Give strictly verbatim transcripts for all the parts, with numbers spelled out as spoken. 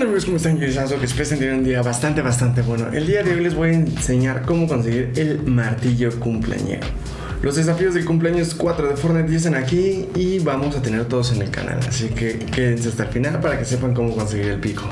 Hola amigos, ¿cómo están? Yo soy Sanso, que espero que tengan un día bastante, bastante bueno. El día de hoy les voy a enseñar cómo conseguir el martillo cumpleañero. Los desafíos del cumpleaños cuatro de Fortnite ya están aquí y vamos a tener todos en el canal. Así que quédense hasta el final para que sepan cómo conseguir el pico.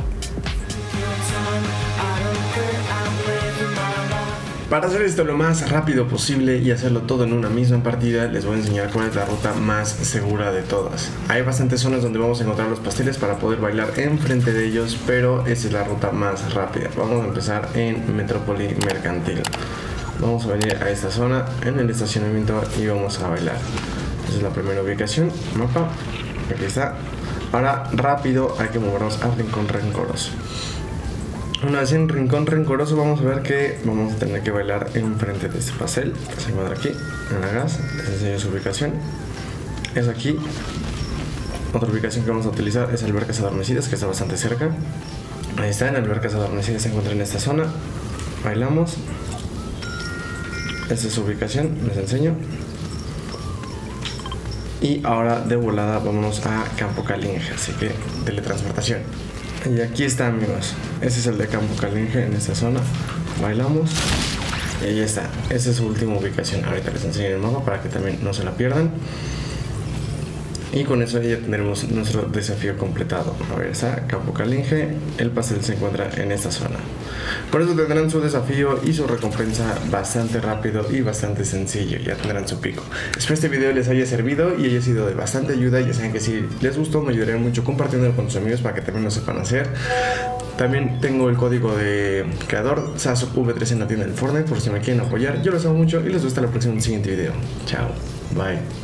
Para hacer esto lo más rápido posible y hacerlo todo en una misma partida, les voy a enseñar cuál es la ruta más segura de todas. Hay bastantes zonas donde vamos a encontrar los pasteles para poder bailar enfrente de ellos, pero esa es la ruta más rápida. Vamos a empezar en Metrópoli Mercantil. Vamos a venir a esta zona en el estacionamiento y vamos a bailar. Esa es la primera ubicación, mapa, aquí está. Para rápido hay que movernos a Rincón Rencoroso. Una vez en Rincón Rencoroso vamos a ver que vamos a tener que bailar enfrente de este pastel. Se encuentra aquí, en la gas. Les enseño su ubicación. Es aquí. Otra ubicación que vamos a utilizar es Albercas Adormecidas, que está bastante cerca. Ahí está, en Albercas Adormecidas se encuentra en esta zona. Bailamos. Esta es su ubicación, les enseño. Y ahora de volada vámonos a Campo Calinge, así que teletransportación. Y aquí está, amigos, ese es el de Campo Calinge en esta zona. Bailamos y ahí está, esa es su última ubicación. Ahorita les enseño el mapa para que también no se la pierdan. Y con eso ya tendremos nuestro desafío completado. A ver, está Campo Calinge, el pastel se encuentra en esta zona. Por eso tendrán su desafío y su recompensa bastante rápido y bastante sencillo. Ya tendrán su pico. Espero este video les haya servido y haya sido de bastante ayuda. Ya saben que si les gustó me ayudarían mucho compartiéndolo con sus amigos para que también lo sepan hacer. También tengo el código de creador Sanso V tres en la tienda del Fortnite por si me quieren apoyar. Yo los amo mucho y les veo hasta la próxima en el siguiente video. Chao, bye.